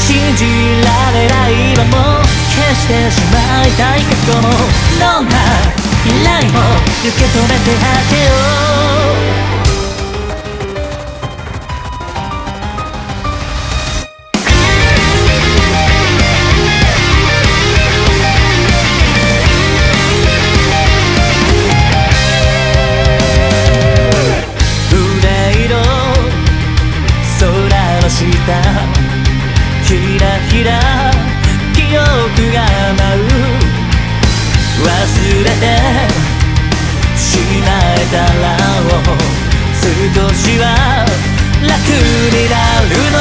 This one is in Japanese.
信じられない今も消してしまいたい過去もどんな未来も受け止めてあげよう。ひらひら記憶が舞う忘れてしまえたら少しは楽になるの